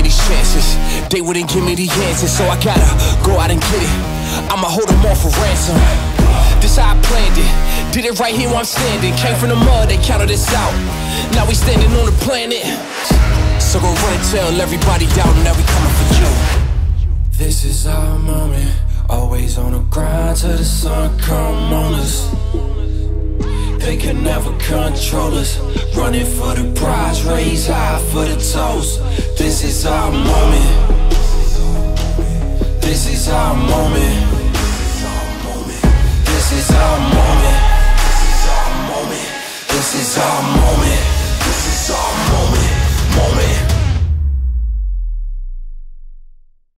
taking these chances. They wouldn't give me the answers, so I gotta go out and get it. I'ma hold them all for ransom. This how I planned it. Did it right here where I'm standing. Came from the mud, they counted us out. Now we standing on the planet. So go run and tell everybody doubting that we coming for you. This is our moment. Always on the grind till the sun come on us. They can never control us. Running for the prize, raise high for the toast. This is our moment. This is our moment.